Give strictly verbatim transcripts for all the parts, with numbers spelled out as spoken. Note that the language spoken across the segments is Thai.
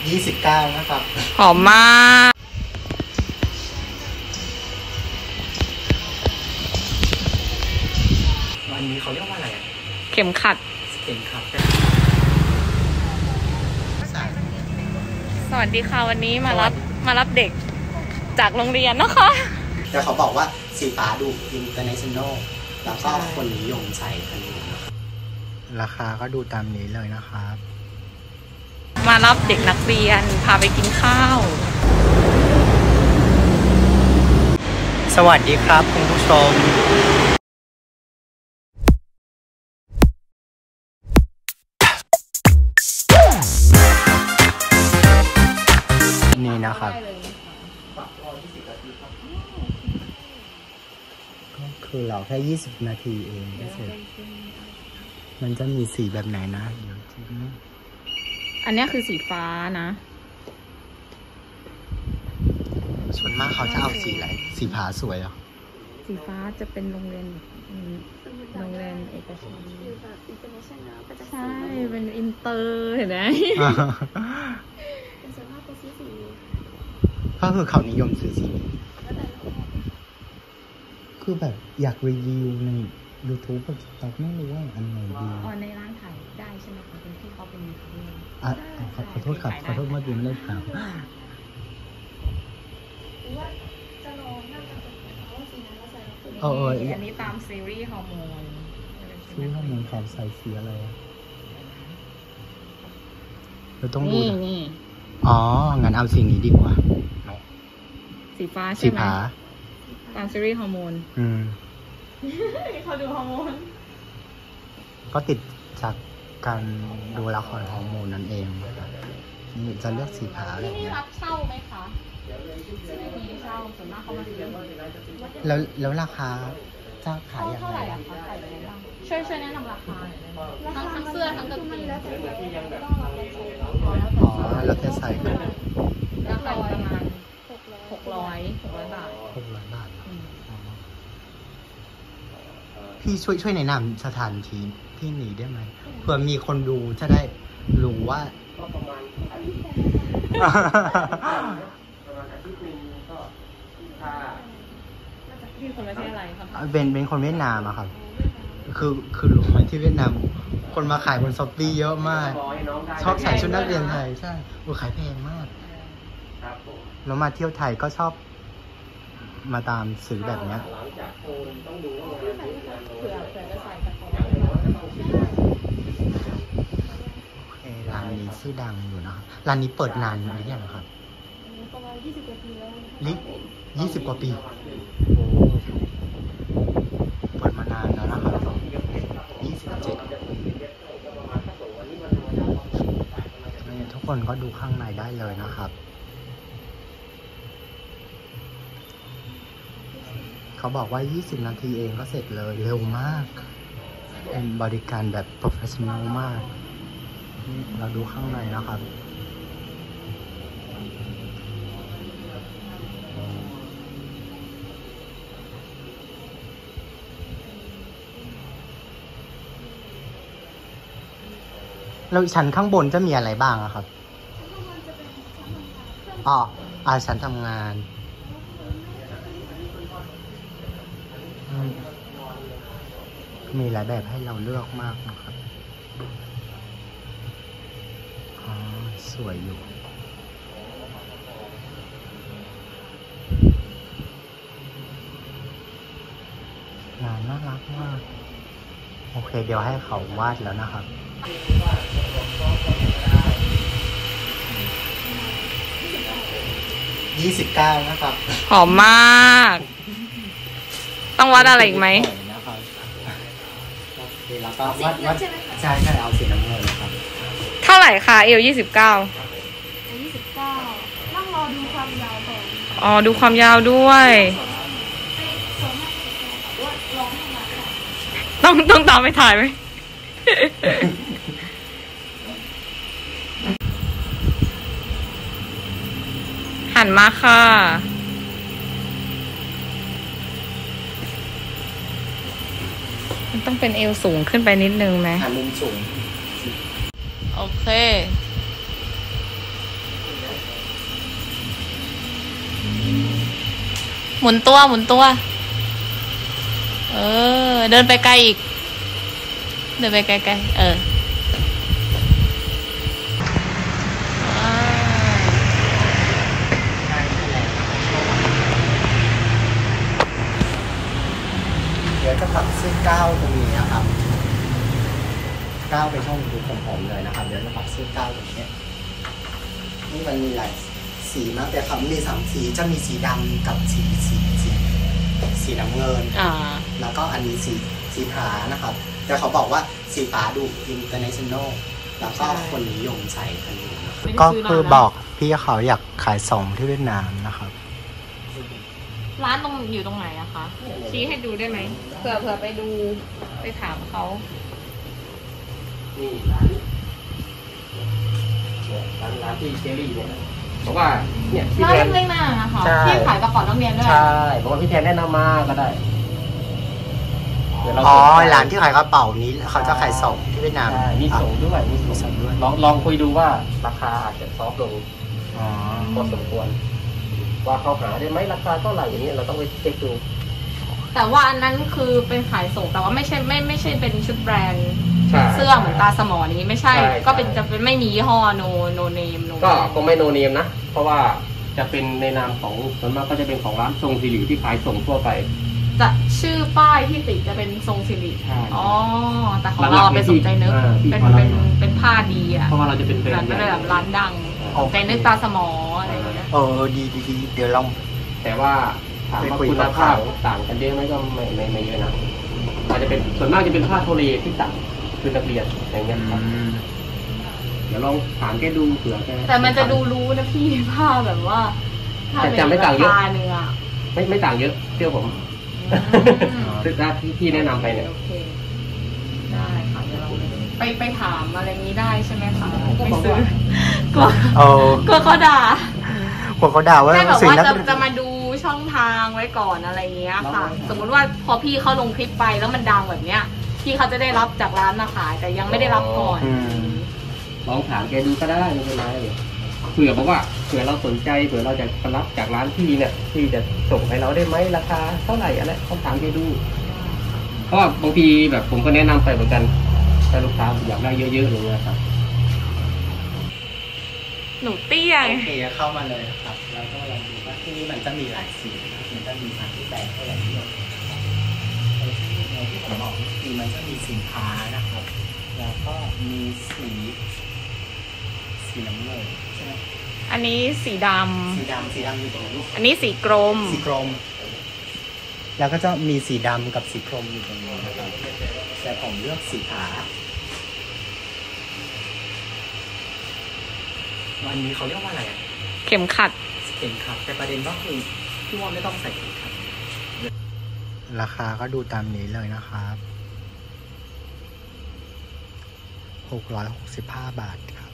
ยี่สิบเก้านะครับหอมมากวันนี้เขาเรียกว่าอะไรอ่ะเข็มขัดเข็มขัดสวัสดีค่ะวันนี้มารับมารับเด็กจากโรงเรียนนะคะแต่เขาบอกว่าสีฟ้าดูอินเตอร์เนชั่นแนลแล้วก็คนนิยมใส่กันอยู่นะครับราคาก็ดูตามนี้เลยนะครับมารับเด็กนักเรียนพาไปกินข้าวสวัสดีครับคุณผู้ชมนี่นะครับก็คือเราแค่ยี่สิบนาทีเองก็เสร็จมันจะมีสีแบบไหนนะเดี๋ยวทีนี้อันนี้คือสีฟ้านะส่วนมากเขาจะเอาสีอะไรสีผาสวยเหรอสีฟ้าจะเป็นโรงเรียนโรงเรียนเอกชนใช่เป็นอินเตอร์เห็นไหมก็คือเขานิยมซื้อสีนี้คือแบบอยากรีวิวใน ยูทูบ แบบแต่ไม่รู้ว่าอันไหนดีอ๋อในร้านถ่ายได้ใช่ไหมคะเป็นที่เขาเป็นยูทูบเบอร์อ่ะขอโทษครับขอโทษเมื่อกี้ไม่ได้ถามเออเอออันนี้ตามซีรีส์ฮอร์โมนซีรีส์ฮอร์โมนขาวใส่สีอะไรเราต้องดูนี่อ๋องั้นเอาสีนี้ดีกว่าสีฟ้าใช่ไหมสีฟ้าตามซีรีส์ฮอร์โมนอืมเขาดูฮอร์โมนก็ติดจากการดูละครฮอร์โมนนั่นเองนี่จะเลือกสีฟ้าอะไรที่นี่รับเช่าไหมคะไม่มีเช่าส่วนมากเขามาซื้อแล้วแล้วราคาจะขายยังไงช่วยช่วยแนะนำราคาทั้งทั้งเสื้อทั้งกางเกงอ๋อแล้วแค่ใส่ก็ราคาประมาณหกร้อยหกร้อยบาทหกร้อยบาทพี่ช่วยช่วยแนะนำสถานที่ที่นี้ได้ไหมเผื่อมีคนดูจะได้รู้ว่าประมาณประมาณอาทิตย์นึงก็ถ้าพี่คนประเทศอะไรครับเป็นเป็นคนเวียดนามอะครับคือคือรู้ไหมที่เวียดนามคนมาขายบนช้อปปี้เยอะมากชอบใส่ชุดนักเรียนไทยใช่โอ้ขายแพงมากแล้วมาเที่ยวไทยก็ชอบมาตามซื้อแบบนี้โอเคร้านนี้ชื่อดังอยู่นะครับร้านนี้เปิดนานหรือยังครับประมาณยี่สิบกว่าปีแล้วลิยี่สิบกว่าปีเปิดมานานแล้วนะครับยี่สิบเจ็ดทุกคนก็ดูข้างในได้เลยนะครับเขาบอกว่ายี่สิบนาทีเองก็เสร็จเลยเร็วมากเป็นบริการแบบโปรเฟชชั่นอลมากเราดูข้างในนะครับแล้วชั้นข้างบนจะมีอะไรบ้างอะครับอ๋ออาชั้นทำงานมีหลายแบบให้เราเลือกมากนะครับอ๋อสวยอยู่งานน่ารักมากโอเคเดี๋ยวให้เขาวาดแล้วนะครับยี่สิบเก้านะครับหอมมากต้องวัดอะไรอีกไหมแล้วก็วัดวัดใช่ใช่เอาสีน้ำเงินนะครับเท่าไหร่คะเอวยี่สิบเก้ายี่สิบเก้านั่งรอดูความยาวก่อนอ๋อดูความยาวด้วยต้องต้องตามไปถ่ายไหมหันมาค่ะมันต้องเป็นเอวสูงขึ้นไปนิดนึงไหมหันมุมสูงโอเคหมุนตัวหมุนตัวเออเดินไปไกลอีกเดินไปไกลๆเออเดี๋ยวจะปรับเส้นก้าวตรงนี้นะครับก้าวไปช่องดูของผมเลยนะครับเดี๋ยวจะปรับเส้นก้าวตรงนี้นี่มันมีหลายสีมากแต่ครับมีสามสีจะมีสีดำกับสีสีสีสีน้ำเงินอ่าแล้วก็อันนี้สีสีฟ้านะครับแต่เขาบอกว่าสีฟ้าดู international แล้วก็คนนิยมใส่กันอยู่นะครับก็คือบอกพี่เขาอยากขายส่งที่เวียดนามนะครับร้านตรงอยู่ตรงไหนอะคะชี้ให้ดูได้ไหมเผื่อเผื่อไปดูไปถามเขานี่ร้านร้านร้านที่เจลลี่เนี่ยเพราะว่าเนี่ยพี่แทนเล็กๆนะคะที่ขายกระเป๋านักเรียนด้วยใช่เพราะว่าพี่แทนแนะนำมาก็ได้อ๋อร้านที่ขายกระเป๋านี้เขาจะขายส่งที่เวียดนามมีส่งด้วยมีส่งด้วยลองลองคุยดูว่าราคาอาจจะซอฟต์ลงพอสมควรว่าเขาหาได้ไหมราคาเท่าไหร่อย่างนี้เราต้องไปเช็คดูแต่ว่าอันนั้นคือเป็นขายส่งแต่ว่าไม่ใช่ไม่ไม่ใช่เป็นชุดแบรนด์เสื้อเหมือนตาสมอนี้ไม่ใช่ก็เป็นจะเป็นไม่มียี่ห้อโนโนเนมก็คงไม่โนเนมนะเพราะว่าจะเป็นในนามของส่วนมากก็จะเป็นของร้านทรงสิริที่ขายส่งทั่วไปจะชื่อป้ายที่ติดจะเป็นทรงสิริอ๋อแต่ของเราเป็นสนใจนึกเป็นเป็นเป็นผ้าดีอ่ะเพราะว่าเราจะเป็นแบรนด์แบบร้านดังใจนึกตาสมออะไรอย่างเงี้ยเออดีดีดีเดี๋ยวลองแต่ว่าถามว่าคุณภาพต่างกันเยอะไหมก็ไม่ไม่ไม่เยอะนะอาจจะเป็นส่วนมากจะเป็นผ้าโทเลที่ต่างคือนักเรียนอย่างเงี้ยครับเดี๋ยวลองถามแกดูเผื่อแกแต่มันจะดูรู้นะพี่ผ้าแบบว่าแต่จำไม่ต่างเยอะไม่ไม่ต่างเยอะเชื่อผมซึ่งที่พี่แนะนำไปเนี่ยได้ค่ะเดี๋ยวเราไปไปถามอะไรนี้ได้ใช่ไหมคะไม่ซื้อกลัวกลัวเขาด่ากลัวเขาด่าว่าแค่แบบว่าจะจะมาดูช่องทางไว้ก่อนอะไรเงี้ยค่ะสมมุติว่าพอพี่เขาลงคลิปไปแล้วมันดังแบบเนี้ยพี่เขาจะได้รับจากร้านมาขายแต่ยังไม่ได้รับก่อนลองถามแกดูก็ได้ไม่เป็นไรเผื่อบอกว่าเผื่อเราสนใจเผื่อเราจะรับจากร้านที่เนี่ยที่จะส่งให้เราได้ไหมราคาเท่าไหร่อะไรลองถามแกดูเพราะบางทีแบบผมก็แนะนำไปเหมือนกันถ้าลูกค้าอยากได้เยอะๆเลยนะครับหนูเตี้ยโอเคเข้ามาเลยครับแล้วก็ลองดูว่าที่นี่มันจะมีหลายสีมันจะมีสามที่แปดเท่าไหร่ที่เราที่ผมบอกคือมันจะมีสินค้านะครับแล้วก็มีสีสีน้ำเงินใช่ไหมอันนี้สีดำสีดำสีดำอยู่ตรงนี้อันนี้สีกรมสีกรมแล้วก็จะมีสีดำกับสีกรมอยู่ตรงนี้นะครับแต่ผมเลือกสีขาวันนี้เขาเรียกว่าอะไรอ่ะเข็มขัดเข็มขัดแต่ประเด็นก็คือพี่ว่าไม่ต้องใส่เข็มขัดราคาก็ดูตามนี้เลยนะครับหกร้อยหกสิบห้าบาทครับ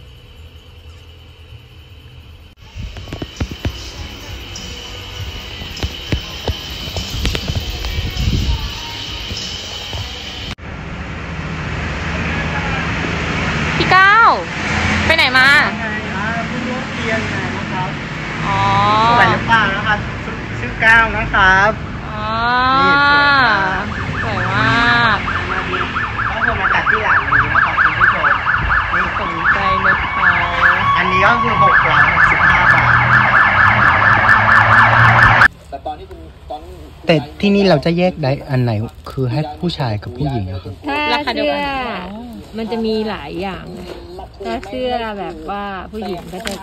พี่ก้าวไปไหนมาพี่รถเรียนนะครับอ๋อสวยหรือเปล่านะครับชื่อก้าวนะครับอ๋อสวยมากก็คือมาตัดที่หลังนี้นะครับคุณผู้ชมนี่สนใจนึกเขาอันนี้ก็คือหกร้อยหกสิบห้าบาทแต่ตอนที่คุณตอนแต่ที่นี่เราจะแยกได้อันไหนคือให้ผู้ชายกับผู้หญิงนะครับถ้าเสื้อมันจะมีหลายอย่างถ้าเสื้อแบบว่าผู้หญิงก็จะ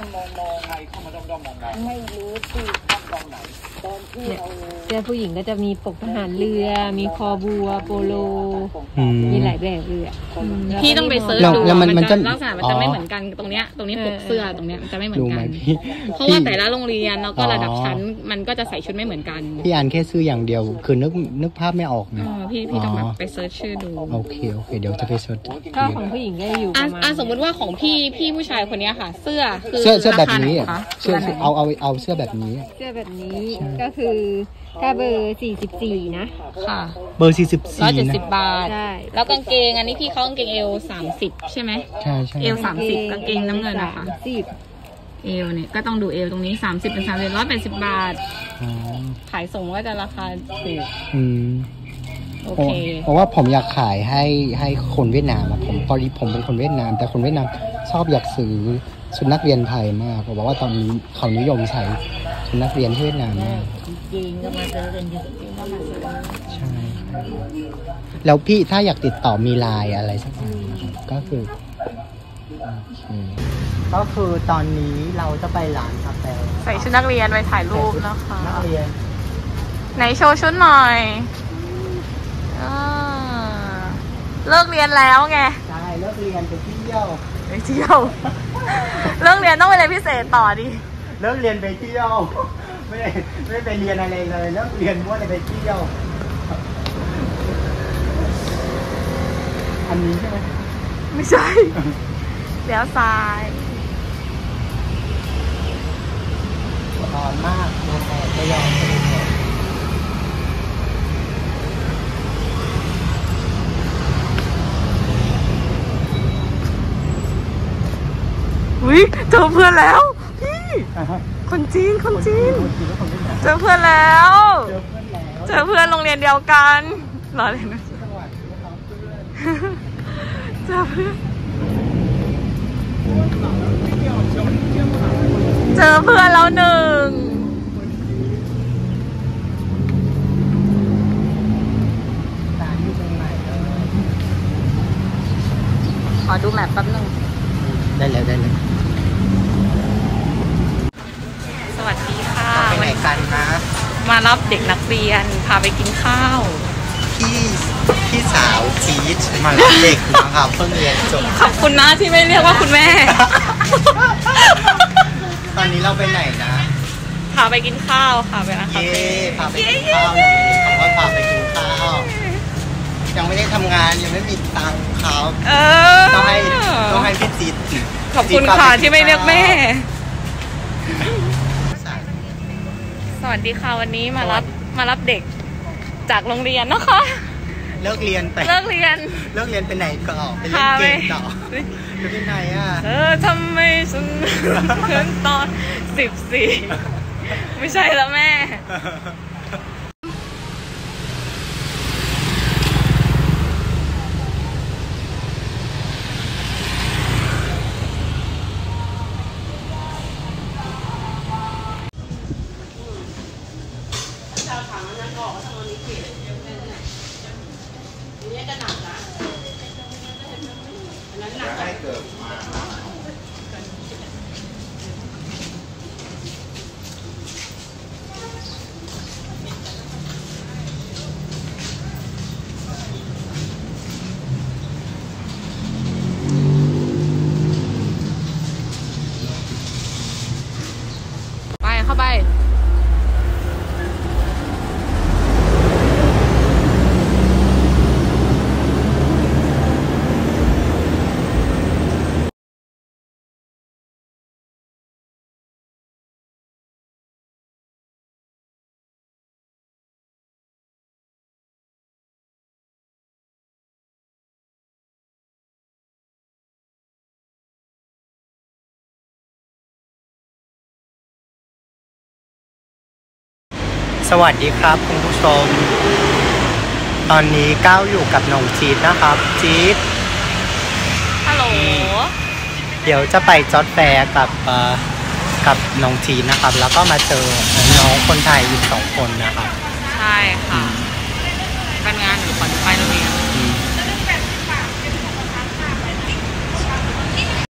ไม่รู้ที่เนี่ยเสื้อผู้หญิงก็จะมีปกทหารเรือมีคอบัวโปโลมีหลายแบบเรือพี่ต้องไปเซิร์ชดูมันจะลักษณะมันจะไม่เหมือนกันตรงเนี้ยตรงนี้ปกเสื้อตรงเนี้ยมันจะไม่เหมือนกันเพราะว่าแต่ละโรงเรียนแล้วก็ระดับชั้นมันก็จะใส่ชุดไม่เหมือนกันพี่อ่านแค่ซื้ออย่างเดียวคือนึกนึกภาพไม่ออกนะพี่พี่ต้องแบบไปเซิร์ชชื่อดูโอเคโอเคเดี๋ยวจะไปเซิร์ชถ้าของผู้หญิงก็อยู่อ่ะสมมติว่าของพี่พี่ผู้ชายคนนี้ค่ะเสื้อคือเสื้อเสื้อแบบนี้เสื้อเอาเอาเอาเสื้อแบบนี้เสื้อแบบนี้ก็คือถ้าเบอร์สี่สิบสี่นะค่ะเบอร์สี่สิบสี่ร้อยเจ็ดสิบบาทใช่แล้วกางเกงอันนี้พี่เขากางเกงเอลสามสิบใช่ไหมใช่ใช่เอลสามสิบกางเกงน้ำเงินนะคะสิบเอวเนี่ยก็ต้องดูเอวตรงนี้สามสิบเป็นสามสิบร้อยแปดสิบบาทขายส่งก็จะราคาถูกอืมโอเคเพราะว่าผมอยากขายให้ให้คนเวียดนามอะผมพอดีผมเป็นคนเวียดนาม แต่คนเวียดนามชอบอยากซื้อชุดนักเรียนไทยมากเพราะว่าตอนนี้เขานิยมใช้ชุดนักเรียนที่เวียดนามมากจีนก็มาซื้อกันเยอะจีนก็มาซื้อใช่แล้วพี่ถ้าอยากติดต่อมีไลน์อะไรสักอย่างก็คือก็คือตอนนี้เราจะไปร้านกาแฟใส่ชุดนักเรียนไปถ่ายรูปนะคะนักเรียนไหนโชว์ชุดหน่อยเลิกเรียนแล้วไงใช่เลิกเรียนไปเที่ยวไปเที่ยวเลิกเรียนต้องไปเรียนพิเศษต่อดิเลิกเรียนไปเที่ยวไม่ไม่ไปเรียนอะไรเลยเลิกเรียนว่าจะไปเที่ยวอันนี้ใช่ไหมไม่ใช่เลี้ยวซ้ายร้อนมากโดนแดดไม่ยอมอุ้ยเจอเพื่อนแล้วพี่คนจีนคนจีนเจอเพื่อนแล้วเจอเพื่อนโรงเรียนเดียวกันรอเลยนะเจอเพื่อนเจอเพื่อนแล้วหนึ่งขอดูแมปแป๊บนึงได้แล้วได้แล้วสวัสดีค่ะไปไหนกันนะมารับเด็กนักเรียนพาไปกินข้าวพี่พี่สาวจี๊ดมารับเด็กนะครับเพิ่งเรียนจบขอบคุณนะที่ไม่เรียกว่าคุณแม่ตอนนี้เราไปไหนนะพาไปกินข้าวค่ะไปร้านคาเฟ่พาไปกินข้าวคำว่าพาไปกินข้าวยังไม่ได้ทำงานยังไม่มีตังค์เขาต้องให้ต้องให้พี่จี๊ดขอบคุณค่ะที่ไม่เรียกแม่สวัสดีค่ะวันนี้มารับมารับเด็กจากโรงเรียนนะคะเลิกเรียนไปเลิกเรียนเลิกเรียนไปไหนก็ไปเล่นเกมต่อไปที่ไหนอ่ะเออทำไมฉันเพิ่งตอนสิบสี่ไม่ใช่แล้วแม่เข้าไปสวัสดีครับคุณผู้ชมตอนนี้ก้าวอยู่กับน้องจี๊ดนะครับจี๊ดฮัลโหลเดี๋ยวจะไปจอดแฟร์กับกับน้องจี๊ดนะครับแล้วก็มาเจอน้องคนไทยอีกสองคนนะครับใช่ค่ะ